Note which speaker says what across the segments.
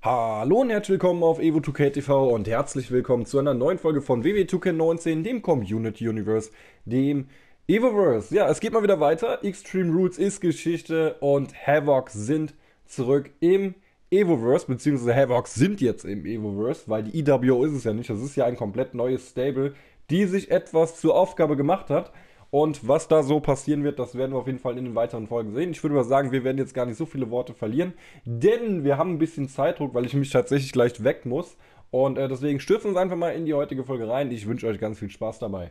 Speaker 1: Hallo und herzlich willkommen auf Evo 2K TV und herzlich willkommen zu einer neuen Folge von WW 2K19, dem Community Universe, dem Evoverse. Ja, es geht mal wieder weiter. Extreme Rules ist Geschichte und Havocs sind zurück im Evoverse, beziehungsweise Havocs sind jetzt im Evoverse, weil die EWO ist es ja nicht. Das ist ja ein komplett neues Stable, die sich etwas zur Aufgabe gemacht hat. Und was da so passieren wird, das werden wir auf jeden Fall in den weiteren Folgen sehen. Ich würde mal sagen, wir werden jetzt gar nicht so viele Worte verlieren, denn wir haben ein bisschen Zeitdruck, weil ich mich tatsächlich gleich weg muss. Und deswegen stürzen wir uns einfach mal in die heutige Folge rein. Ich wünsche euch ganz viel Spaß dabei.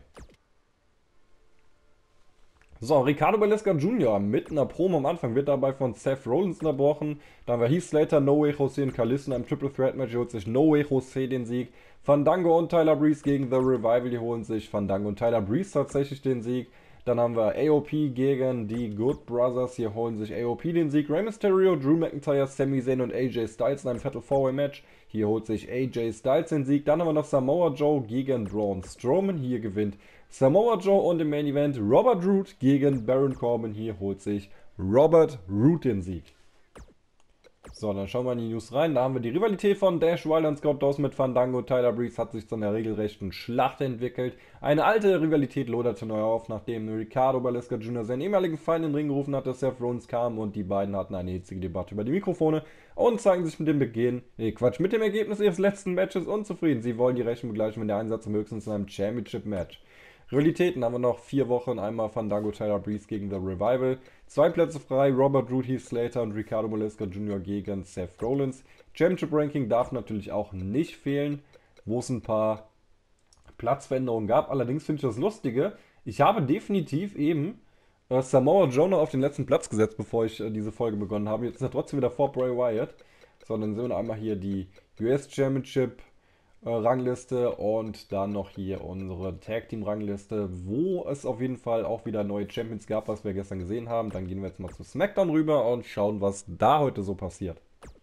Speaker 1: So, Ricardo Baleska Jr. mit einer Promo am Anfang wird dabei von Seth Rollins unterbrochen. Dann war Heath Slater, No Way Jose und Kalisto in einem Triple Threat Match. Hier holt sich No Way Jose den Sieg. Fandango und Tyler Breeze gegen The Revival. Die holen sich Fandango und Tyler Breeze tatsächlich den Sieg. Dann haben wir AOP gegen die Good Brothers. Hier holen sich AOP den Sieg. Rey Mysterio, Drew McIntyre, Sami Zayn und AJ Styles in einem Fatal 4-Way Match. Hier holt sich AJ Styles den Sieg. Dann haben wir noch Samoa Joe gegen Braun Strowman. Hier gewinnt Samoa Joe und im Main Event Robert Roode gegen Baron Corbin. Hier holt sich Robert Roode den Sieg. So, dann schauen wir in die News rein. Da haben wir die Rivalität von Dash Wilder und Scott Dawson mit Fandango. Tyler Breeze hat sich zu einer regelrechten Schlacht entwickelt. Eine alte Rivalität loderte neu auf, nachdem Ricardo Baleska Jr. seinen ehemaligen Feind in den Ring gerufen hatte. Seth Rollins kam und die beiden hatten eine hitzige Debatte über die Mikrofone und zeigen sich mit dem mit dem Ergebnis ihres letzten Matches unzufrieden. Sie wollen die Rechnung begleichen, wenn der Einsatz höchstens in einem Championship-Match. Rivalitäten haben wir noch 4 Wochen. Einmal Fandango Tyler Breeze gegen The Revival. 2 Plätze frei. Robert Roode, Heath Slater und Ricardo Baleska Jr. gegen Seth Rollins. Championship Ranking darf natürlich auch nicht fehlen, wo es ein paar Platzveränderungen gab. Allerdings finde ich das Lustige. Ich habe definitiv eben Samoa Joe noch auf den letzten Platz gesetzt, bevor ich diese Folge begonnen habe. Jetzt ist er trotzdem wieder vor Bray Wyatt. Sondern sehen wir einmal hier die US Championship Rangliste und dann noch hier unsere Tag Team Rangliste, wo es auf jeden Fall auch wieder neue Champions gab, was wir gestern gesehen haben. Dann gehen wir jetzt mal zu SmackDown rüber und schauen, was da heute so passiert.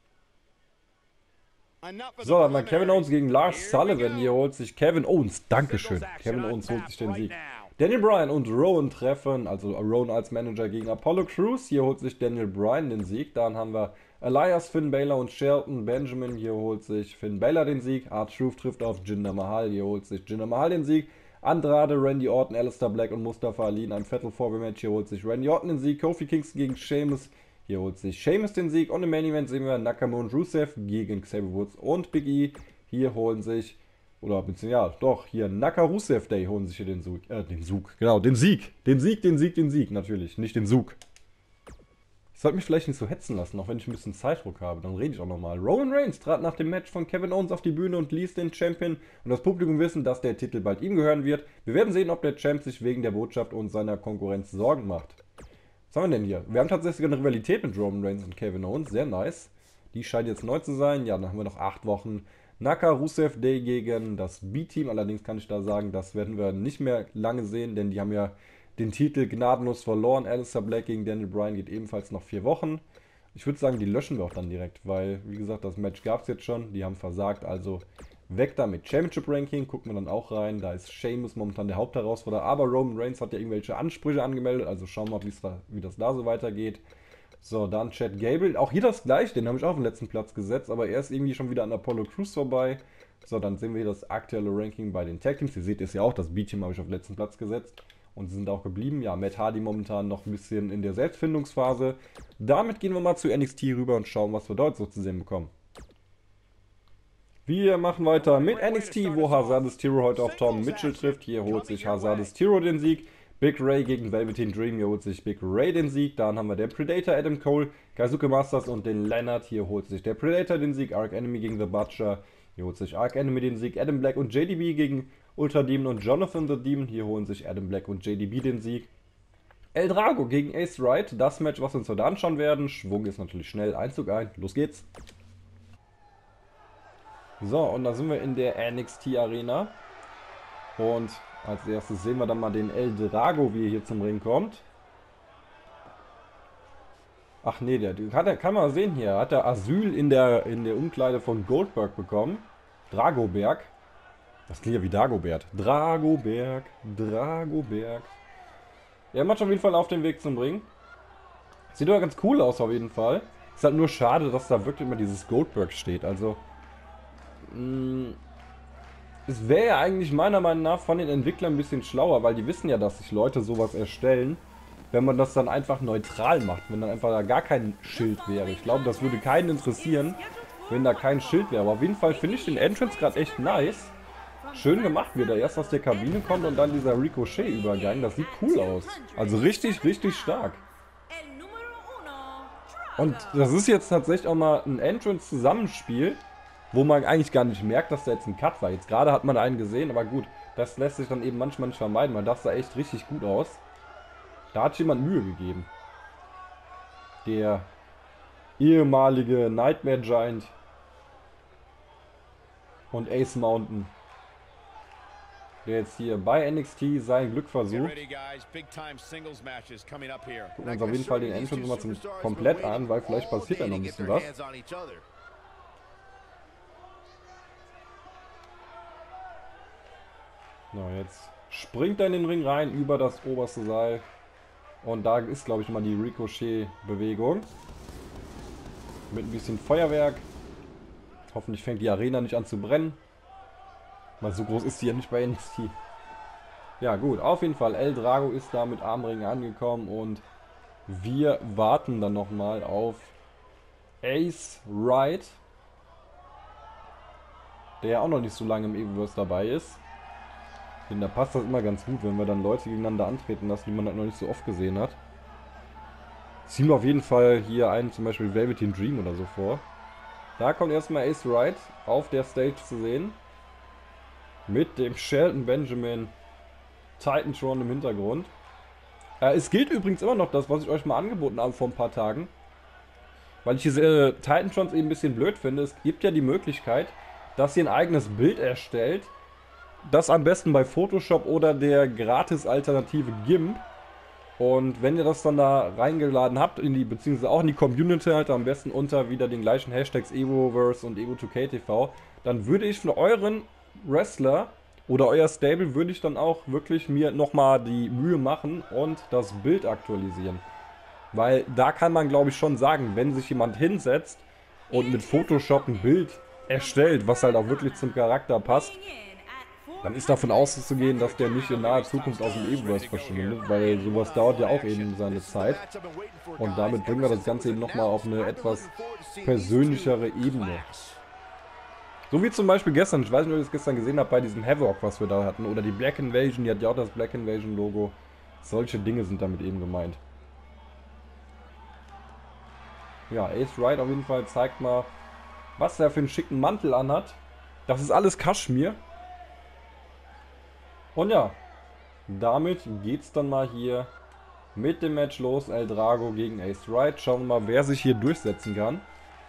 Speaker 1: So, dann mal Kevin Owens gegen Lars Sullivan. Hier holt sich Kevin Owens. Dankeschön. Kevin Owens holt sich den Sieg. Daniel Bryan und Rowan treffen, also Rowan als Manager gegen Apollo Crews. Hier holt sich Daniel Bryan den Sieg. Dann haben wir Elias, Finn Balor und Shelton Benjamin. Hier holt sich Finn Balor den Sieg. R-Truth trifft auf Jinder Mahal. Hier holt sich Jinder Mahal den Sieg. Andrade, Randy Orton, Aleister Black und Mustafa Ali in einem Fatal 4-Way Match. Hier holt sich Randy Orton den Sieg. Kofi Kingston gegen Sheamus. Hier holt sich Sheamus den Sieg. Und im Main Event sehen wir Nakamura und Rusev gegen Xavier Woods und Big E. Hier holen sich, oder beziehungsweise, ja, doch, hier Rusev Day holen sich hier den Sieg, natürlich, nicht den Zug. Ich sollte mich vielleicht nicht so hetzen lassen, auch wenn ich ein bisschen Zeitdruck habe, dann rede ich auch nochmal. Roman Reigns trat nach dem Match von Kevin Owens auf die Bühne und ließ den Champion und das Publikum wissen, dass der Titel bald ihm gehören wird. Wir werden sehen, ob der Champ sich wegen der Botschaft und seiner Konkurrenz Sorgen macht. Was haben wir denn hier? Wir haben tatsächlich eine Rivalität mit Roman Reigns und Kevin Owens, sehr nice. Die scheint jetzt neu zu sein. Ja, dann haben wir noch 8 Wochen. Rusev Day gegen das B-Team. Allerdings kann ich da sagen, das werden wir nicht mehr lange sehen, denn die haben ja den Titel gnadenlos verloren. Aleister Black gegen Daniel Bryan geht ebenfalls noch 4 Wochen. Ich würde sagen, die löschen wir auch dann direkt, weil, wie gesagt, das Match gab es jetzt schon. Die haben versagt, also weg damit. Championship Ranking, gucken wir dann auch rein. Da ist Sheamus momentan der Hauptherausforderer, aber Roman Reigns hat ja irgendwelche Ansprüche angemeldet, also schauen wir mal, wie das da so weitergeht. So, dann Chad Gable. Auch hier das gleiche, den habe ich auch auf den letzten Platz gesetzt, aber er ist irgendwie schon wieder an Apollo Crews vorbei. So, dann sehen wir hier das aktuelle Ranking bei den Tag Teams. Ihr seht es ja auch, das B-Team habe ich auf den letzten Platz gesetzt. Und sie sind auch geblieben. Ja, Matt Hardy momentan noch ein bisschen in der Selbstfindungsphase. Damit gehen wir mal zu NXT rüber und schauen, was wir dort so zu sehen bekommen. Wir machen weiter mit NXT, wo Hazardous Hero heute auf Tom Mitchell trifft. Hier holt sich Hazardous Hero den Sieg. Big Ray gegen Velveteen Dream, hier holt sich Big Ray den Sieg. Dann haben wir den Predator Adam Cole, Kazuke Masters und den Leonard. Hier holt sich der Predator den Sieg. Arc Enemy gegen The Butcher. Hier holt sich Arc Enemy den Sieg. Adam Black und JDB gegen Ultra Demon und Jonathan the Demon. Hier holen sich Adam Black und JDB den Sieg. El Drago gegen Ace Wright. Das Match, was wir uns heute anschauen werden. Schwung ist natürlich schnell. Einzug ein. Los geht's. So, und da sind wir in der NXT Arena. Und als erstes sehen wir dann mal den El Drago, wie er hier zum Ring kommt. Ach nee, kann man sehen hier. Hat er Asyl in der Umkleide von Goldberg bekommen. Dragoberg. Das klingt ja wie Dagobert. Dragoberg. Er macht auf jeden Fall auf den Weg zum Ring. Sieht doch ganz cool aus auf jeden Fall. Ist halt nur schade, dass da wirklich immer dieses Goldberg steht. Also, es wäre ja eigentlich meiner Meinung nach von den Entwicklern ein bisschen schlauer, weil die wissen ja, dass sich Leute sowas erstellen, wenn man das dann einfach neutral macht, wenn dann einfach da gar kein Schild wäre. Ich glaube, das würde keinen interessieren, wenn da kein Schild wäre. Aber auf jeden Fall finde ich den Entrance gerade echt nice. Schön gemacht, wie er erst aus der Kabine kommt und dann dieser Ricochet-Übergang. Das sieht cool aus. Also richtig, richtig stark. Und das ist jetzt tatsächlich auch mal ein Entrance-Zusammenspiel, wo man eigentlich gar nicht merkt, dass da jetzt ein Cut war. Jetzt gerade hat man einen gesehen, aber gut, das lässt sich dann eben manchmal nicht vermeiden, weil das sah echt richtig gut aus. Da hat jemand Mühe gegeben. Der ehemalige Nightmare Giant und Ace Mountain, der jetzt hier bei NXT sein Glück versucht. Gucken uns auf jeden Fall den Entrance mal komplett an, weil vielleicht passiert ja noch ein bisschen was. So, jetzt springt er in den Ring rein über das oberste Seil. Und da ist, glaube ich, mal die Ricochet-Bewegung. Mit ein bisschen Feuerwerk. Hoffentlich fängt die Arena nicht an zu brennen. Weil so groß ist die ja nicht bei NXT. Ja gut, auf jeden Fall. El Drago ist da mit Armringen angekommen. Und wir warten dann nochmal auf Ace Wright. Der ja auch noch nicht so lange im Evoverse dabei ist. Denn da passt das immer ganz gut, wenn wir dann Leute gegeneinander antreten lassen, die man halt noch nicht so oft gesehen hat. Ziehen wir auf jeden Fall hier einen, zum Beispiel Velveteen Dream oder so vor. Da kommt erstmal Ace Wright auf der Stage zu sehen. Mit dem Shelton Benjamin Titantron im Hintergrund. Es gilt übrigens immer noch das, was ich euch mal angeboten habe vor ein paar Tagen. Weil ich diese Titantrons eben ein bisschen blöd finde. Es gibt ja die Möglichkeit, dass ihr ein eigenes Bild erstellt. Das am besten bei Photoshop oder der Gratis-Alternative GIMP. Und wenn ihr das dann da reingeladen habt, beziehungsweise auch in die Community halt, am besten unter wieder den gleichen Hashtags Evoverse und Evo2KTV, dann würde ich für euren Wrestler oder euer Stable würde ich dann auch wirklich mir nochmal die Mühe machen und das Bild aktualisieren. Weil da kann man, glaube ich, schon sagen, wenn sich jemand hinsetzt und mit Photoshop ein Bild erstellt, was halt auch wirklich zum Charakter passt, dann ist davon auszugehen, dass der nicht in naher Zukunft aus dem Evoverse verschwindet, weil sowas dauert ja auch eben seine Zeit. Und damit bringen wir das Ganze eben nochmal auf eine etwas persönlichere Ebene. So wie zum Beispiel gestern, ich weiß nicht, ob ihr es gestern gesehen habt, bei diesem Havoc, was wir da hatten, oder die Black Invasion, die hat ja auch das Black Invasion Logo. Solche Dinge sind damit eben gemeint. Ja, Ace Wright auf jeden Fall zeigt mal, was er für einen schicken Mantel anhat. Das ist alles Kaschmir. Und ja, damit geht's dann mal hier mit dem Match los. El Drago gegen Ace Wright. Schauen wir mal, wer sich hier durchsetzen kann.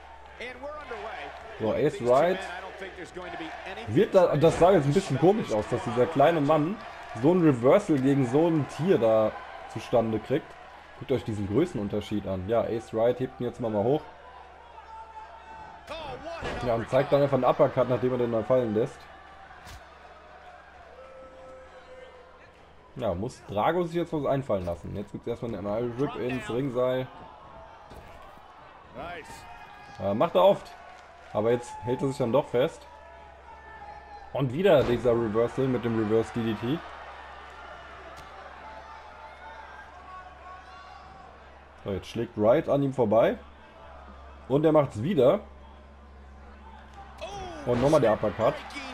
Speaker 1: So, Ace Wright wird da, das sah jetzt ein bisschen komisch aus, dass dieser kleine Mann so ein Reversal gegen so ein Tier da zustande kriegt. Guckt euch diesen Größenunterschied an. Ja, Ace Wright hebt ihn jetzt mal hoch. Ja, und zeigt dann einfach einen Uppercut, nachdem er den da fallen lässt. Ja, muss Drago sich jetzt was einfallen lassen. Jetzt gibt es erstmal einen ML-Rip ins Ringseil. Macht er oft. Aber jetzt hält er sich dann doch fest. Und wieder dieser Reversal mit dem Reverse DDT. So, jetzt schlägt Wright an ihm vorbei. Und er macht es wieder. Und nochmal der Uppercut.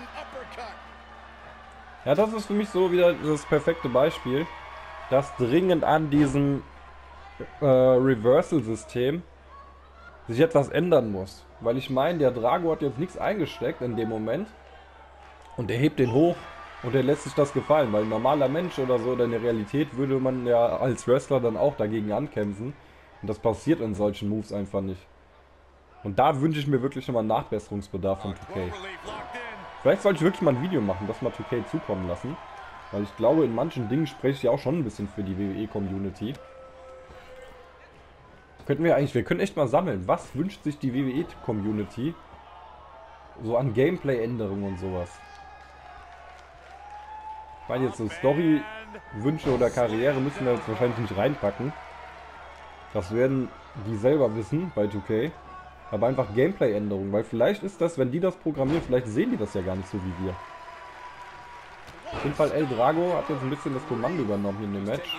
Speaker 1: Ja, das ist für mich so wieder das perfekte Beispiel, dass dringend an diesem Reversal-System sich etwas ändern muss. Weil ich meine, der Drago hat jetzt nichts eingesteckt in dem Moment und der hebt den hoch und der lässt sich das gefallen, weil ein normaler Mensch oder so, oder in der Realität würde man ja als Wrestler dann auch dagegen ankämpfen und das passiert in solchen Moves einfach nicht. Und da wünsche ich mir wirklich nochmal Nachbesserungsbedarf von 2K. Vielleicht sollte ich wirklich mal ein Video machen, das mal 2K zukommen lassen. Weil ich glaube, in manchen Dingen spreche ich ja auch schon ein bisschen für die WWE-Community. Wir können echt mal sammeln. Was wünscht sich die WWE-Community so an Gameplay-Änderungen und sowas? Ich meine jetzt so Story-Wünsche oder Karriere müssen wir jetzt wahrscheinlich nicht reinpacken. Das werden die selber wissen bei 2K. Aber einfach Gameplay-Änderungen. Weil vielleicht ist das, wenn die das programmieren, vielleicht sehen die das ja gar nicht so wie wir. Auf jeden Fall El Drago hat jetzt ein bisschen das Kommando übernommen hier in dem Match.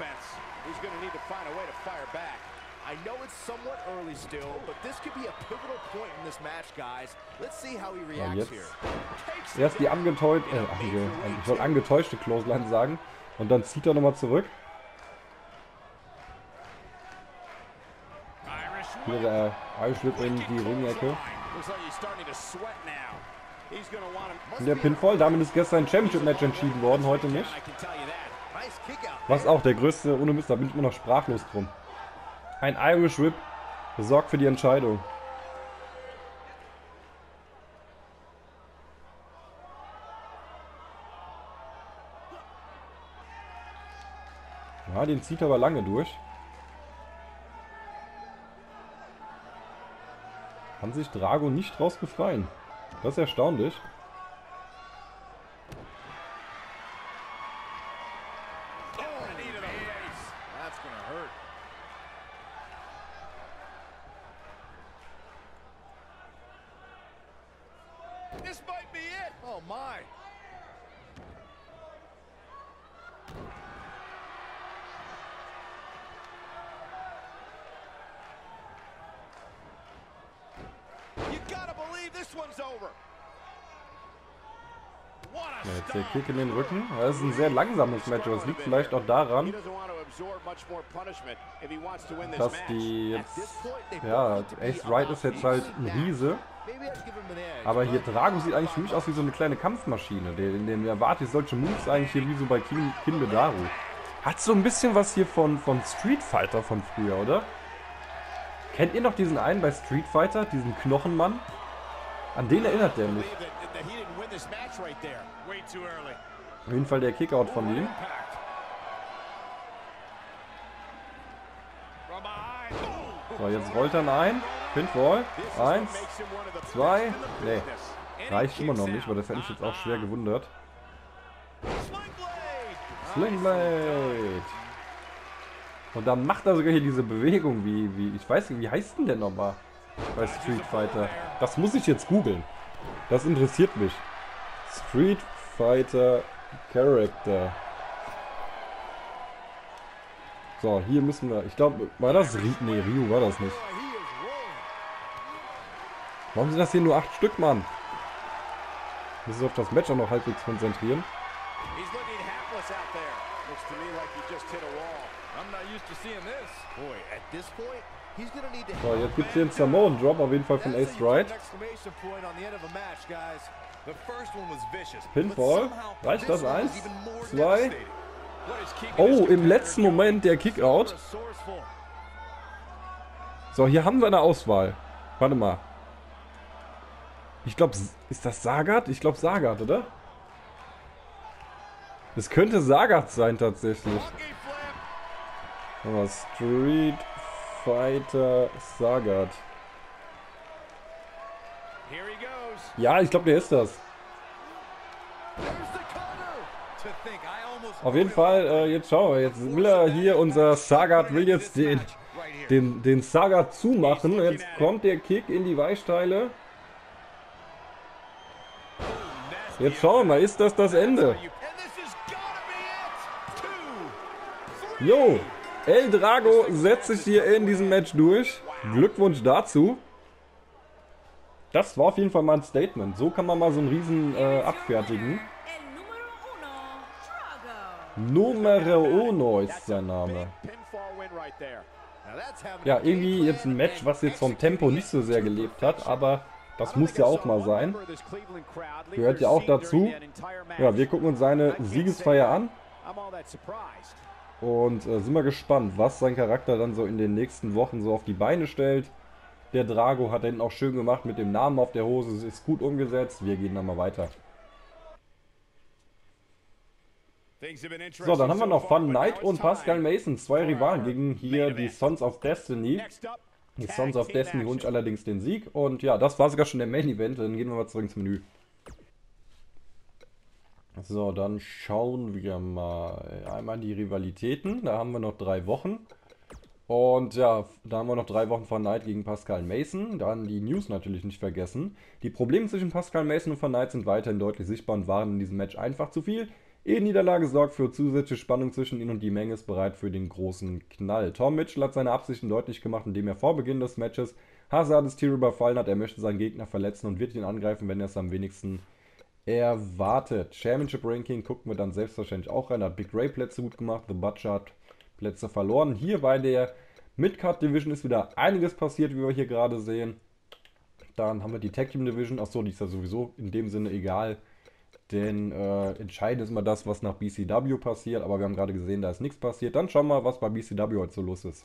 Speaker 2: I know it's somewhat early still, but this could be a pivotal point in this match, guys. Let's see how he reacts here.
Speaker 1: Erst die ich wollte angetäuschte Clothesline sagen. Und dann zieht er nochmal zurück. Hier der Irish Whip in die Ringecke. Und der Pinfall, damit ist gestern ein Championship-Match entschieden worden, heute nicht. Was auch der größte, ohne Mist, da bin ich immer noch sprachlos drum. Ein Irish Whip sorgt für die Entscheidung. Ja, den zieht er aber lange durch. Kann sich Drago nicht draus befreien. Das ist erstaunlich.
Speaker 2: This might be it. Oh my. You gotta believe this one's over.
Speaker 1: Ja, jetzt der Kick in den Rücken. Das ist ein sehr langsames Match. Das liegt vielleicht auch daran, dass die jetzt... Ja, Ace Wright ist jetzt halt ein Riese. Aber hier Drago sieht eigentlich für mich aus wie so eine kleine Kampfmaschine. Den erwarte ich solche Moves eigentlich hier wie so bei King Bedaru. Hat so ein bisschen was hier von Street Fighter von früher, oder? Kennt ihr noch diesen einen bei Street Fighter, diesen Knochenmann? An den erinnert der mich. Auf jeden Fall der Kickout von ihm. So, jetzt rollt er ein. Pinfall. 1, 2. Nee. Reicht immer noch nicht, weil das hätte mich jetzt auch schwer gewundert. Slingblade. Und dann macht er sogar hier diese Bewegung wie ich weiß nicht, wie heißt denn der nochmal bei Street Fighter? Das muss ich jetzt googeln. Das interessiert mich. Street Fighter Character. So, hier müssen wir... Ich glaube, war das Ryu? Nee, Ryu war das nicht. Warum sind das hier nur 8 Stück, Mann? Müssen wir auf das Match auch noch halbwegs konzentrieren. So, jetzt gibt es hier einen Samoan Drop, auf jeden Fall von Ace Wright. Pinfall. Reicht das? 1, 2. Oh, im letzten Moment der Kickout. So, hier haben wir eine Auswahl. Warte mal. Ich glaube, ist das Sagat? Ich glaube Sagat, oder? Es könnte Sagat sein tatsächlich. Aber Street Fighter Sagat. Ja, ich glaube, der ist das. Auf jeden Fall, jetzt schauen wir. Jetzt will er hier, unser Sagat will jetzt den Sagat zumachen. Jetzt kommt der Kick in die Weichteile. Jetzt schauen wir mal, ist das Ende? Jo, El Drago setzt sich hier in diesem Match durch. Glückwunsch dazu. Das war auf jeden Fall mal ein Statement. So kann man mal so einen Riesen abfertigen. Numero Uno ist sein Name. Ja, irgendwie jetzt ein Match, was jetzt vom Tempo nicht so sehr gelebt hat, aber das muss ja auch mal sein. Gehört ja auch dazu. Ja, wir gucken uns seine Siegesfeier an. Und sind mal gespannt, was sein Charakter dann so in den nächsten Wochen so auf die Beine stellt. Der Drago hat hinten auch schön gemacht mit dem Namen auf der Hose. Es ist gut umgesetzt. Wir gehen dann mal weiter. So, dann haben wir noch Fun Knight und Pascal Mason. 2 Rivalen gegen hier die Sons of Destiny. Die Sons of Destiny holen sich allerdings den Sieg. Und ja, das war sogar schon der Main Event. Dann gehen wir mal zurück ins Menü. So, dann schauen wir mal einmal die Rivalitäten. Da haben wir noch 3 Wochen. Und ja, da haben wir noch 3 Wochen Van Knight gegen Pascal Mason. Dann die News natürlich nicht vergessen. Die Probleme zwischen Pascal Mason und Van Knight sind weiterhin deutlich sichtbar und waren in diesem Match einfach zu viel. Niederlage sorgt für zusätzliche Spannung zwischen ihnen und die Menge ist bereit für den großen Knall. Tom Mitchell hat seine Absichten deutlich gemacht, indem er vor Beginn des Matches Hazards Tier überfallen hat. Er möchte seinen Gegner verletzen und wird ihn angreifen, wenn er es am wenigsten erwartet. Championship Ranking gucken wir dann selbstverständlich auch rein. Da hat Big Ray Plätze gut gemacht, The Butcher hat Plätze verloren. Hier bei der Mid-Card Division ist wieder einiges passiert, wie wir hier gerade sehen. Dann haben wir die Tag Team Division. Achso, die ist ja sowieso in dem Sinne egal. Denn entscheidend ist immer das, was nach BCW passiert. Aber wir haben gerade gesehen, da ist nichts passiert. Dann schauen wir mal, was bei BCW heute so los ist.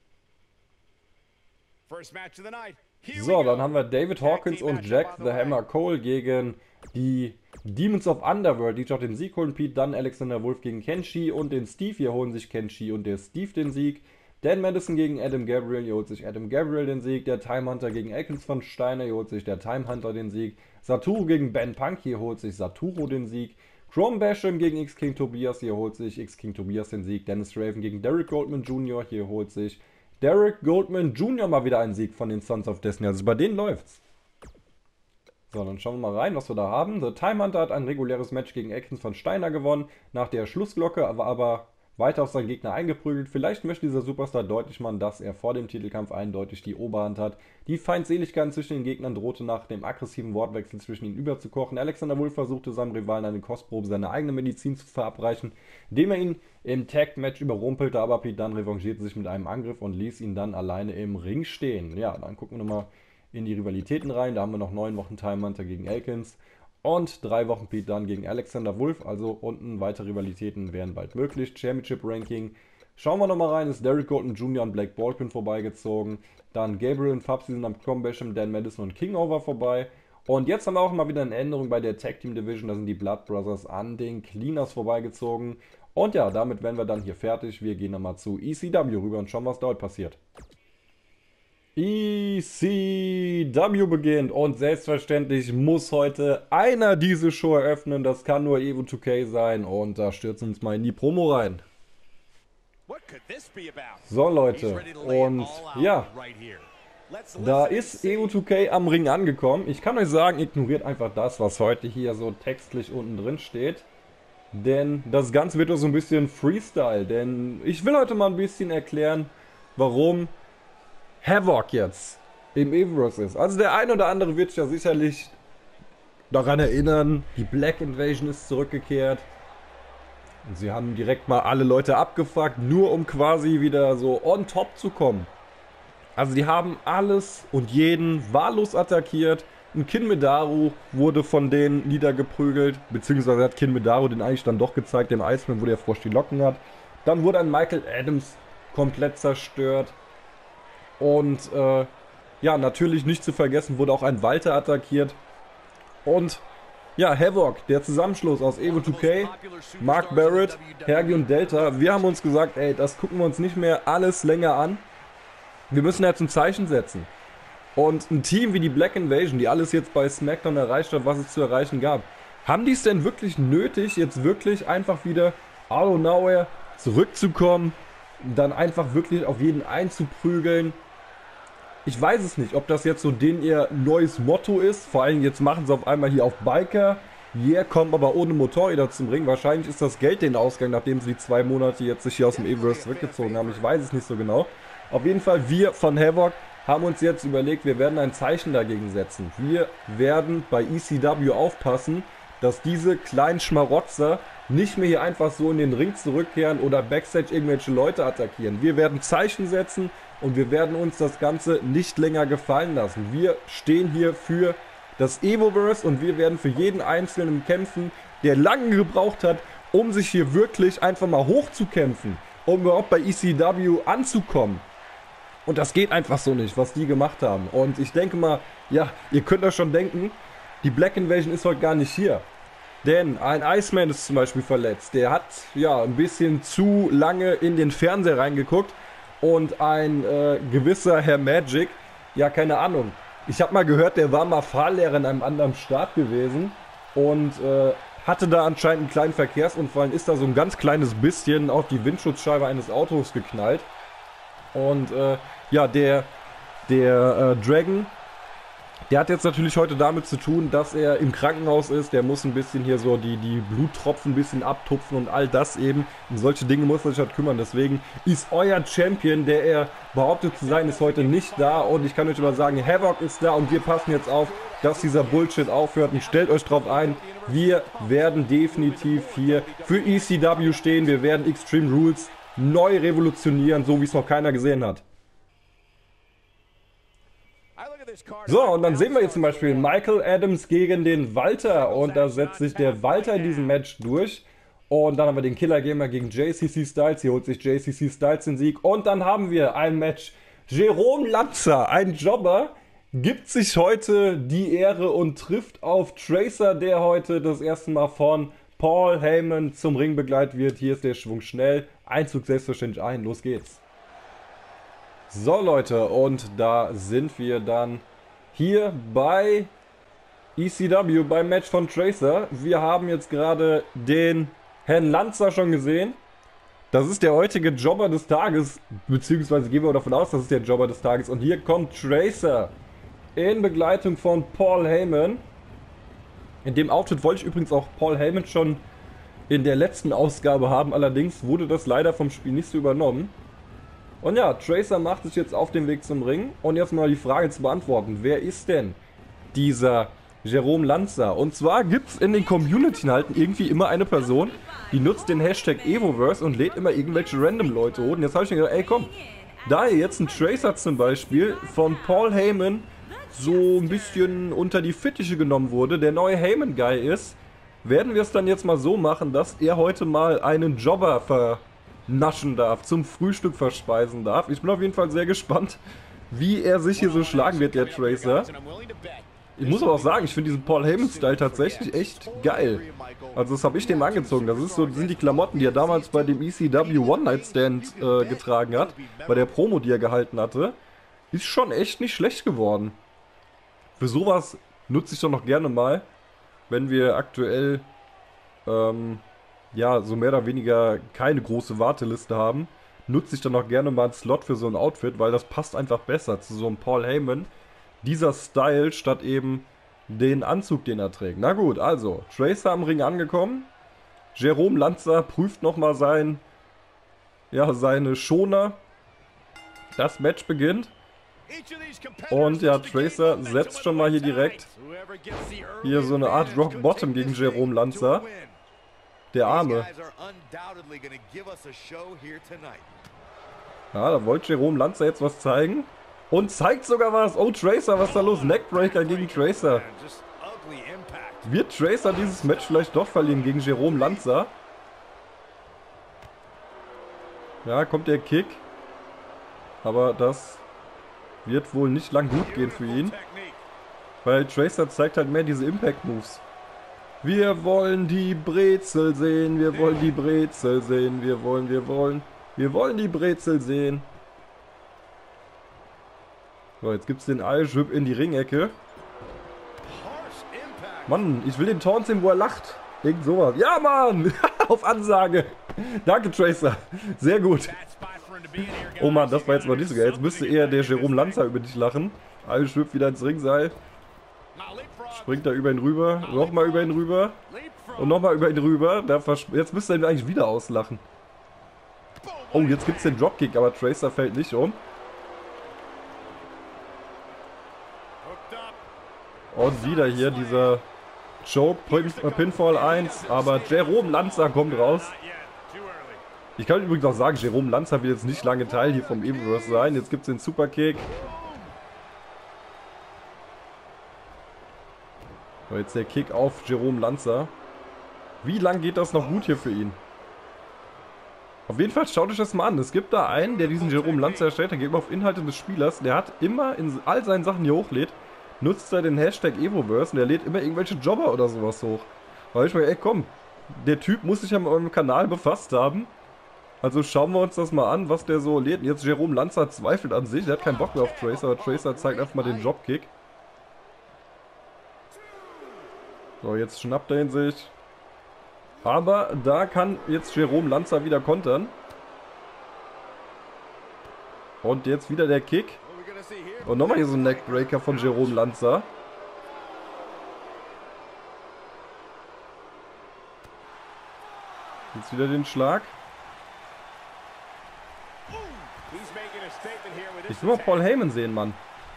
Speaker 1: So, dann haben wir David Hawkins und Jack the Hammer Cole gegen die Demons of Underworld, die sich auch den Sieg holen. Pete Dunne, Alexander Wolf gegen Kenshi und den Steve. Hier holen sich Kenshi und der Steve den Sieg. Dan Madison gegen Adam Gabriel, hier holt sich Adam Gabriel den Sieg. Der Time Hunter gegen Elkins von Steiner, hier holt sich der Time Hunter den Sieg. Satoru gegen Ben Punk, hier holt sich Satoru den Sieg. Chrome Basham gegen X-King Tobias, hier holt sich X-King Tobias den Sieg. Dennis Raven gegen Derek Goldman Jr., hier holt sich Derek Goldman Jr. mal wieder einen Sieg von den Sons of Destiny. Also bei denen läuft's. So, dann schauen wir mal rein, was wir da haben. The Time Hunter hat ein reguläres Match gegen Elkins von Steiner gewonnen. Nach der Schlussglocke aber weiter auf seinen Gegner eingeprügelt. Vielleicht möchte dieser Superstar deutlich machen, dass er vor dem Titelkampf eindeutig die Oberhand hat. Die Feindseligkeit zwischen den Gegnern drohte nach dem aggressiven Wortwechsel zwischen ihnen überzukochen. Alexander Wolf versuchte seinem Rivalen eine Kostprobe seiner eigenen Medizin zu verabreichen, indem er ihn im Tag-Match überrumpelte, aber Pete Dunne revanchierte sich mit einem Angriff und ließ ihn dann alleine im Ring stehen. Ja, dann gucken wir nochmal in die Rivalitäten rein. Da haben wir noch 9 Wochen Time Hunter gegen Elkins und 3 Wochen Pete Dunne gegen Alexander Wolf. Also unten weitere Rivalitäten wären bald möglich. Championship Ranking. Schauen wir nochmal rein. Ist Derek Goldman Jr. und Blake Baldwin vorbeigezogen. Dann Gabriel und Fabs, die sind am Chrome Basham, Dan Madison und Kingover vorbei. Und jetzt haben wir auch mal wieder eine Änderung bei der Tag Team Division. Da sind die Blood Brothers an den Cleaners vorbeigezogen. Und ja, damit wären wir dann hier fertig. Wir gehen nochmal zu ECW rüber und schauen, was dort passiert. ECW beginnt und selbstverständlich muss heute einer diese Show eröffnen. Das kann nur Evo 2K sein und da stürzen wir uns mal in die Promo rein. So Leute, und ja, da ist Evo 2K am Ring angekommen. Ich kann euch sagen, ignoriert einfach das, was heute hier so textlich unten drin steht. Denn das Ganze wird doch so ein bisschen Freestyle. Denn ich will heute mal ein bisschen erklären, warum Havoc jetzt im Evoverse ist. Also der ein oder andere wird sich ja sicherlich daran erinnern, die Black Invasion ist zurückgekehrt. Und sie haben direkt mal alle Leute abgefuckt, nur um quasi wieder so on top zu kommen. Also die haben alles und jeden wahllos attackiert. Und Kin Medaru wurde von denen niedergeprügelt, beziehungsweise hat Kin Medaru den eigentlich dann doch gezeigt, dem Iceman, wo der Frosch die Locken hat. Dann wurde ein Michael Adams komplett zerstört. Und ja, natürlich nicht zu vergessen, wurde auch ein Walter attackiert. Und ja, Havoc, der Zusammenschluss aus Evo 2K, Mark Barrett, Hergy und Delta. Wir haben uns gesagt, ey, das gucken wir uns nicht mehr alles länger an. Wir müssen jetzt ein Zeichen setzen. Und ein Team wie die Black Invasion, die alles jetzt bei SmackDown erreicht hat, was es zu erreichen gab, haben die es denn wirklich nötig, jetzt wirklich einfach wieder out of nowhere zurückzukommen, dann einfach wirklich auf jeden einzuprügeln? Ich weiß es nicht, ob das jetzt so ihr neues Motto ist. Vor allem jetzt machen sie auf einmal hier auf Biker. Yeah, kommen aber ohne Motorräder zum Ring. Wahrscheinlich ist das Geld den Ausgang, nachdem sie die 2 Monate jetzt sich hier aus dem Evoverse zurückgezogen haben. Ich weiß es nicht so genau. Auf jeden Fall, wir von Havoc haben uns jetzt überlegt, wir werden ein Zeichen dagegen setzen. Wir werden bei ECW aufpassen, dass diese kleinen Schmarotzer nicht mehr hier einfach so in den Ring zurückkehren oder Backstage irgendwelche Leute attackieren. Wir werden Zeichen setzen und wir werden uns das Ganze nicht länger gefallen lassen. Wir stehen hier für das Evoverse und wir werden für jeden Einzelnen kämpfen, der lange gebraucht hat, um sich hier wirklich einfach mal hochzukämpfen, um überhaupt bei ECW anzukommen. Und das geht einfach so nicht, was die gemacht haben. Und ich denke mal, ja, ihr könnt euch schon denken, die Black Invasion ist heute gar nicht hier. Denn ein Iceman ist zum Beispiel verletzt. Der hat ja ein bisschen zu lange in den Fernseher reingeguckt. Und ein gewisser Herr Magic, ja keine Ahnung. Ich habe mal gehört, der war mal Fahrlehrer in einem anderen Staat gewesen. Und hatte da anscheinend einen kleinen Verkehrsunfall und ist da so ein ganz kleines bisschen auf die Windschutzscheibe eines Autos geknallt. Und ja, der Dragon, der hat jetzt natürlich heute damit zu tun, dass er im Krankenhaus ist. Der muss ein bisschen hier so die Bluttropfen ein bisschen abtupfen und all das eben. Um solche Dinge muss er sich halt kümmern. Deswegen ist euer Champion, der er behauptet zu sein, ist heute nicht da. Und ich kann euch aber sagen, Havoc ist da und wir passen jetzt auf, dass dieser Bullshit aufhört. Und stellt euch drauf ein, wir werden definitiv hier für ECW stehen. Wir werden Extreme Rules neu revolutionieren, so wie es noch keiner gesehen hat. So, und dann sehen wir jetzt zum Beispiel Michael Adams gegen den Walter. Und da setzt sich der Walter in diesem Match durch. Und dann haben wir den Killer Gamer gegen JCC Styles. Hier holt sich JCC Styles den Sieg. Und dann haben wir ein Match. Jerome Lanza, ein Jobber, gibt sich heute die Ehre und trifft auf Tracer, der heute das erste Mal von Paul Heyman zum Ring begleitet wird. Hier ist der Schwung schnell. Einzug selbstverständlich ein. Los geht's. So Leute, und da sind wir dann hier bei ECW, beim Match von Tracer. Wir haben jetzt gerade den Herrn Lanza schon gesehen. Das ist der heutige Jobber des Tages, beziehungsweise gehen wir davon aus, das ist der Jobber des Tages. Und hier kommt Tracer in Begleitung von Paul Heyman. In dem Outfit wollte ich übrigens auch Paul Heyman schon in der letzten Ausgabe haben, allerdings wurde das leider vom Spiel nicht so übernommen. Und ja, Tracer macht sich jetzt auf den Weg zum Ring. Und jetzt mal die Frage zu beantworten. Wer ist denn dieser Jerome Lanza? Und zwar gibt es in den Community-Inhalten irgendwie immer eine Person, die nutzt den Hashtag Evoverse und lädt immer irgendwelche random Leute hoch. Und jetzt habe ich mir gedacht, ey komm, da hier jetzt ein Tracer zum Beispiel von Paul Heyman so ein bisschen unter die Fittiche genommen wurde, der neue Heyman-Guy ist, werden wir es dann jetzt mal so machen, dass er heute mal einen Jobber naschen darf, zum Frühstück verspeisen darf. Ich bin auf jeden Fall sehr gespannt, wie er sich hier so schlagen wird, der Tracer. Ich muss aber auch sagen, ich finde diesen Paul Heyman-Style tatsächlich echt geil. Also das habe ich dem angezogen. Das sind die Klamotten, die er damals bei dem ECW One-Night-Stand getragen hat, bei der Promo, die er gehalten hatte. Ist schon echt nicht schlecht geworden. Für sowas nutze ich doch noch gerne mal, wenn wir aktuell ja, so mehr oder weniger keine große Warteliste haben, nutze ich dann auch gerne mal einen Slot für so ein Outfit, weil das passt einfach besser zu so einem Paul Heyman. Dieser Style statt eben den Anzug, den er trägt. Na gut, also, Tracer am Ring angekommen. Jerome Lanza prüft nochmal seine Schoner. Das Match beginnt. Und ja, Tracer setzt schon mal hier direkt hier so eine Art Rock Bottom gegen Jerome Lanza. Der Arme. Ja, da wollte Jerome Lanza jetzt was zeigen. Und zeigt sogar was. Oh, Tracer, was ist da los? Neckbreaker gegen Tracer. Wird Tracer dieses Match vielleicht doch verlieren gegen Jerome Lanza? Ja, kommt der Kick. Aber das wird wohl nicht lang gut gehen für ihn. Weil Tracer zeigt halt mehr diese Impact-Moves. Wir wollen die Brezel sehen, wir wollen die Brezel sehen, wir wollen die Brezel sehen. So, jetzt gibt's den Eilschwip in die Ringecke. Mann, ich will den Taunt sehen, wo er lacht. Irgend sowas. Ja, Mann! Auf Ansage. Danke, Tracer. Sehr gut. Oh Mann, das war jetzt mal nicht so geil. Jetzt müsste eher der Jerome Lanza über dich lachen. Eilschwip wieder ins Ringseil. Springt da über ihn rüber, nochmal über ihn rüber und nochmal über ihn rüber. Jetzt müsste er ihn eigentlich wieder auslachen. Oh, jetzt gibt es den Dropkick, aber Tracer fällt nicht um. Und wieder hier dieser Choke, Pinfall 1, aber Jerome Lanza kommt raus. Ich kann übrigens auch sagen, Jerome Lanza wird jetzt nicht lange Teil hier vom Evoverse sein. Jetzt gibt es den Superkick. So, jetzt der Kick auf Jerome Lanza. Wie lang geht das noch gut hier für ihn? Auf jeden Fall schaut euch das mal an. Es gibt da einen, der diesen Jerome Lanza erstellt. Der geht immer auf Inhalte des Spielers. Der hat immer in all seinen Sachen hier hochlädt, nutzt er den Hashtag Evoverse und der lädt immer irgendwelche Jobber oder sowas hoch. Weil ich mir, ey komm, der Typ muss sich ja mit eurem Kanal befasst haben. Also schauen wir uns das mal an, was der so lädt. Und jetzt Jerome Lanza zweifelt an sich. Der hat keinen Bock mehr auf Tracer, aber Tracer zeigt einfach mal den Dropkick. So, jetzt schnappt er ihn sich. Aber da kann jetzt Jerome Lanza wieder kontern. Und jetzt wieder der Kick. Und nochmal hier so ein Neckbreaker von Jerome Lanza. Jetzt wieder den Schlag. Ich will mal Paul Heyman sehen, Mann.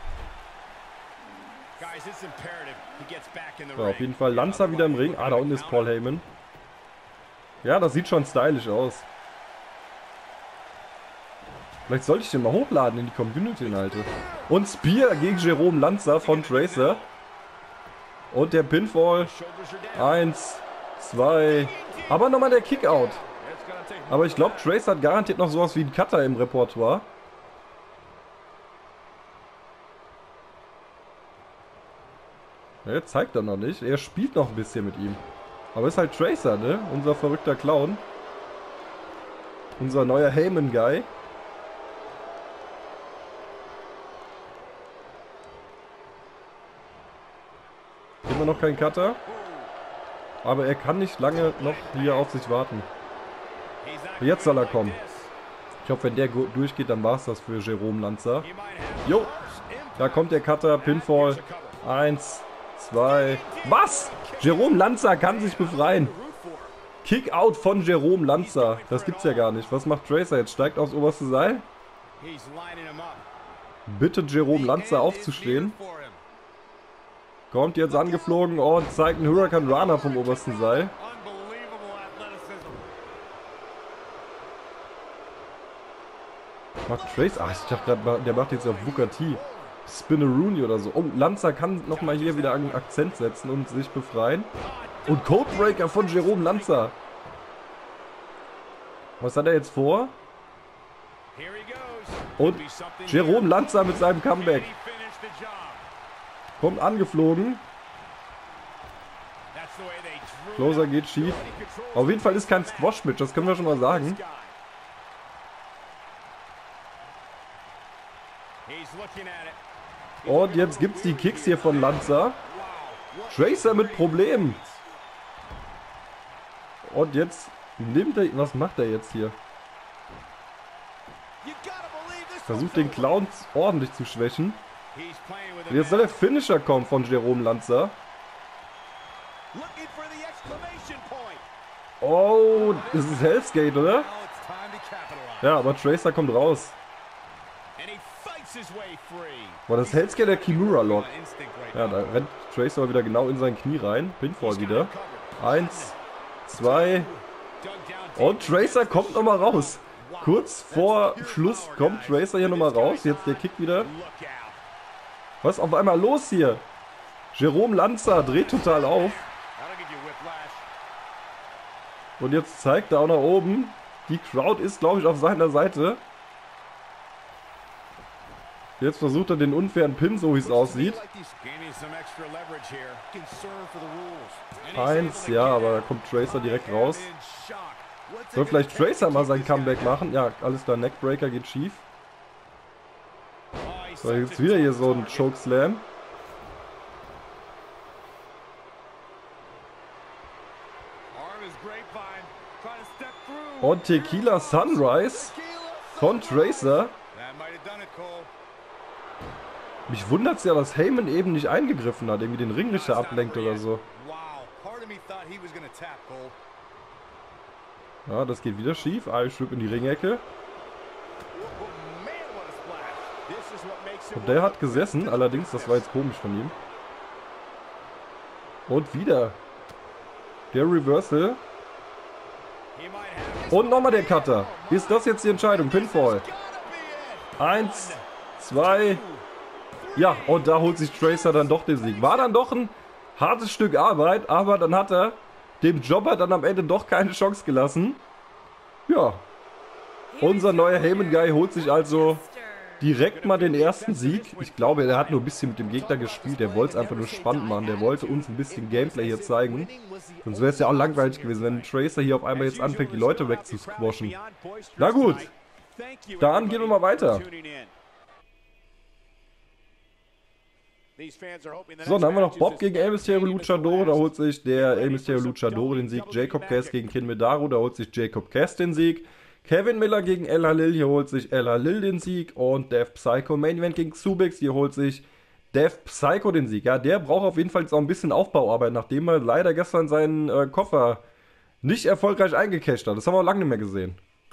Speaker 1: So, auf jeden Fall Lanza wieder im Ring. Ah, da unten ist Paul Heyman. Ja, das sieht schon stylisch aus. Vielleicht sollte ich den mal hochladen in die Community-Inhalte. Und Spear gegen Jerome Lanza von Tracer. Und der Pinfall. 1, 2. Aber nochmal der Kickout. Aber ich glaube, Tracer hat garantiert noch sowas wie einen Cutter im Repertoire. Ja, zeigt er noch nicht. Er spielt noch ein bisschen mit ihm. Aber ist halt Tracer, ne? Unser verrückter Clown. Unser neuer Heyman-Guy. Immer noch kein Cutter. Aber er kann nicht lange noch hier auf sich warten. Jetzt soll er kommen. Ich hoffe, wenn der durchgeht, dann war es das für Jerome Lanza. Jo, da kommt der Cutter, Pinfall. 1, 2. Was? Jerome Lanza kann sich befreien. Kick-out von Jerome Lanza. Das gibt's ja gar nicht. Was macht Tracer jetzt? Steigt aufs oberste Seil? Bittet Jerome Lanza aufzustehen. Kommt jetzt angeflogen und zeigt einen Hurricane Rana vom obersten Seil. Macht Tracer? Ach, ich dachte gerade, der macht jetzt auf Booker T. Spinneroonie oder so. Oh, Lanza kann nochmal hier wieder einen Akzent setzen und sich befreien. Und Codebreaker von Jerome Lanza. Was hat er jetzt vor? Und Jerome Lanza mit seinem Comeback. Kommt angeflogen. Closer geht schief. Auf jeden Fall ist kein Squash-Match, das können wir schon mal sagen. Und jetzt gibt's die Kicks hier von Lanza. Tracer mit Problemen. Und jetzt nimmt er... Was macht er jetzt hier? Versucht den Clown ordentlich zu schwächen. Und jetzt soll der Finisher kommen von Jerome Lanza. Oh, das ist Hell's Gate, oder? Ja, aber Tracer kommt raus. Boah, das Hell's Gate der Kimura Lock. Ja, da rennt Tracer wieder genau in sein Knie rein. Pinfall wieder. 1, 2. Und Tracer kommt nochmal raus. Kurz vor Schluss kommt Tracer hier nochmal raus. Jetzt der Kick wieder. Was ist auf einmal los hier? Jerome Lanza dreht total auf. Und jetzt zeigt er auch nach oben. Die Crowd ist, glaube ich, auf seiner Seite. Jetzt versucht er den unfairen Pin, so wie es aussieht. 1, ja, aber da kommt Tracer direkt raus. Soll vielleicht Tracer mal sein Comeback machen? Ja, alles klar, Neckbreaker geht schief. So, jetzt wieder hier so ein Chokeslam. Und Tequila Sunrise von Tracer. Mich wundert es ja, dass Heyman eben nicht eingegriffen hat, irgendwie den Ringrichter ablenkt oder so. Ja, das geht wieder schief. Irish Whip in die Ringecke. Und der hat gesessen, allerdings, das war jetzt komisch von ihm. Und wieder der Reversal. Und nochmal der Cutter. Ist das jetzt die Entscheidung? Pinfall. 1, 2. Ja, und da holt sich Tracer dann doch den Sieg. War dann doch ein hartes Stück Arbeit, aber dann hat er dem Jobber dann am Ende doch keine Chance gelassen. Ja. Unser neuer Heyman-Guy holt sich also direkt mal den ersten Sieg. Ich glaube, er hat nur ein bisschen mit dem Gegner gespielt. Er wollte es einfach nur spannend machen. Der wollte uns ein bisschen Gameplay hier zeigen. Sonst wäre es ja auch langweilig gewesen, wenn Tracer hier auf einmal jetzt anfängt, die Leute wegzusquashen. Na gut. Dann gehen wir mal weiter. So, dann haben wir noch Bob gegen El Mysterio Luchador. Da holt sich der El Mysterio Luchador den Sieg. Jacob Cass gegen Ken Medaro. Da holt sich Jacob Cass den Sieg. Kevin Miller gegen El Halil, hier holt sich El Halil den Sieg. Und Death Psycho Main Event gegen Subix, hier holt sich Death Psycho den Sieg. Ja, der braucht auf jeden Fall jetzt auch ein bisschen Aufbauarbeit, nachdem er leider gestern seinen Koffer nicht erfolgreich eingecasht hat. Das haben wir auch lange nicht mehr gesehen.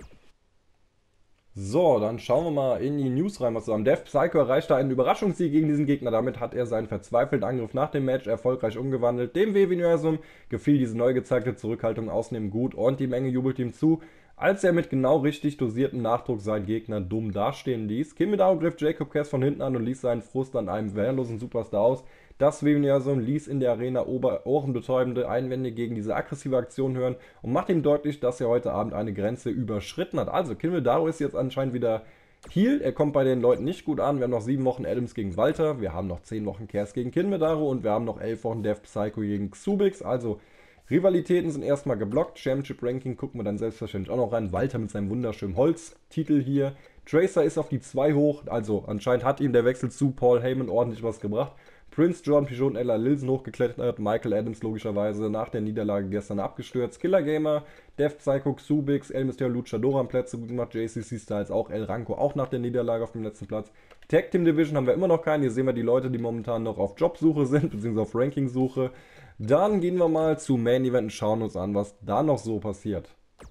Speaker 1: So, dann schauen wir mal in die News rein, was wir haben. Death Psycho erreichte einen Überraschungssieg gegen diesen Gegner. Damit hat er seinen verzweifelten Angriff nach dem Match erfolgreich umgewandelt. Dem WWE-Universum gefiel diese neu gezeigte Zurückhaltung außerdem gut und die Menge jubelt ihm zu, als er mit genau richtig dosiertem Nachdruck seinen Gegner dumm dastehen ließ. Kim Midao griff Jacob Cass von hinten an und ließ seinen Frust an einem wehrlosen Superstar aus. Das WWE-Universum ließ in der Arena ohrenbetäubende Einwände gegen diese aggressive Aktion hören und macht ihm deutlich, dass er heute Abend eine Grenze überschritten hat. Also, Kim Midao ist jetzt anscheinend wieder Heel. Er kommt bei den Leuten nicht gut an. Wir haben noch 7 Wochen Adams gegen Walter, wir haben noch 10 Wochen Cass gegen Kim Midao und wir haben noch 11 Wochen Death Psycho gegen Subix. Also, Rivalitäten sind erstmal geblockt. Championship Ranking gucken wir dann selbstverständlich auch noch rein. Walter mit seinem wunderschönen Holztitel hier. Tracer ist auf die 2 hoch. Also anscheinend hat ihm der Wechsel zu Paul Heyman ordentlich was gebracht. Prince, Jordan Pigeon und Ella Lil sind hochgeklettert. Michael Adams logischerweise nach der Niederlage gestern abgestürzt. Killer Gamer, Death Psycho, Subix, El Mysterio, Luchador am Plätze gut gemacht. JCC Styles auch. El Ranko auch nach der Niederlage auf dem letzten Platz. Tag Team Division haben wir immer noch keinen. Hier sehen wir die Leute, die momentan noch auf Jobsuche sind, beziehungsweise auf Rankingsuche. Dann gehen wir mal zu Main Event und schauen uns an, was da noch so passiert.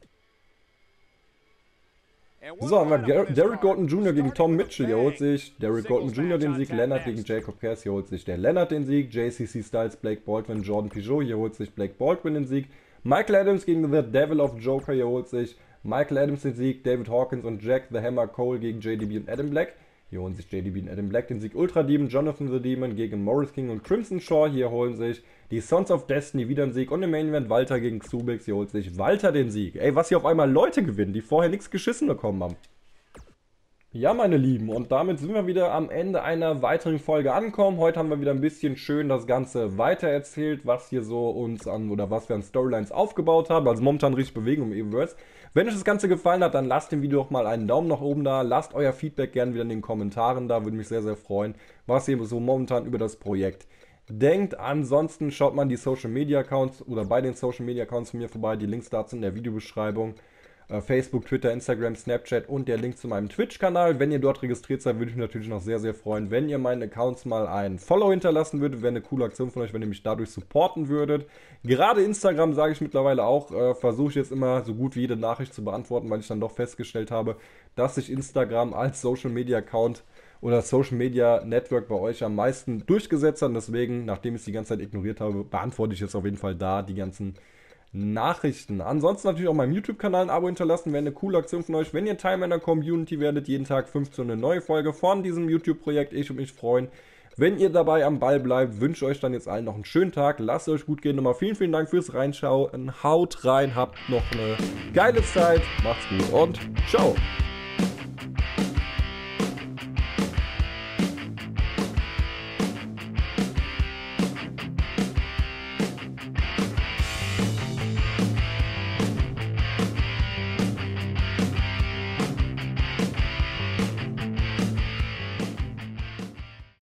Speaker 1: So, haben wir Derek Gordon Jr. gegen Tom Mitchell, hier holt sich Derek Gordon Jr. den Sieg, Leonard gegen Jacob Cass, hier holt sich der Leonard den Sieg, JCC Styles, Blake Baldwin, Jordan Pigeon, hier holt sich Blake Baldwin den Sieg, Michael Adams gegen The Devil of Joker, hier holt sich Michael Adams den Sieg, David Hawkins und Jack the Hammer Cole gegen JDB und Adam Black. Hier holen sich JDB und Adam Black den Sieg. Ultra Demon, Jonathan the Demon gegen Morris King und Crimson Shaw. Hier holen sich die Sons of Destiny wieder einen Sieg. Und im Main Event Walter gegen Subix. Hier holt sich Walter den Sieg. Ey, was hier auf einmal Leute gewinnen, die vorher nichts geschissen bekommen haben. Ja, meine Lieben, und damit sind wir wieder am Ende einer weiteren Folge angekommen. Heute haben wir wieder ein bisschen schön das Ganze weitererzählt, was hier so uns an, oder was wir an Storylines aufgebaut haben. Also momentan richtig Bewegung im Eververse. Wenn euch das Ganze gefallen hat, dann lasst dem Video doch mal einen Daumen nach oben da. Lasst euer Feedback gerne wieder in den Kommentaren da, würde mich sehr, sehr freuen, was ihr so momentan über das Projekt denkt. Ansonsten schaut mal die Social Media Accounts oder bei den Social Media Accounts von mir vorbei. Die Links dazu in der Videobeschreibung. Facebook, Twitter, Instagram, Snapchat und der Link zu meinem Twitch-Kanal. Wenn ihr dort registriert seid, würde ich mich natürlich noch sehr, sehr freuen, wenn ihr meinen Accounts mal ein Follow hinterlassen würdet. Wäre eine coole Aktion von euch, wenn ihr mich dadurch supporten würdet. Gerade Instagram, sage ich mittlerweile auch, versuche ich jetzt immer so gut wie jede Nachricht zu beantworten, weil ich dann doch festgestellt habe, dass sich Instagram als Social-Media-Account oder Social-Media-Network bei euch am meisten durchgesetzt hat. Und deswegen, nachdem ich es die ganze Zeit ignoriert habe, beantworte ich jetzt auf jeden Fall da die ganzen Nachrichten. Ansonsten natürlich auch meinem YouTube-Kanal ein Abo hinterlassen, wäre eine coole Aktion von euch. Wenn ihr Teil meiner Community werdet, jeden Tag 15 eine neue Folge von diesem YouTube-Projekt. Ich würde mich freuen, wenn ihr dabei am Ball bleibt. Wünsche euch dann jetzt allen noch einen schönen Tag. Lasst es euch gut gehen. Nochmal vielen, vielen Dank fürs Reinschauen. Haut rein, habt noch eine geile Zeit. Macht's gut und ciao.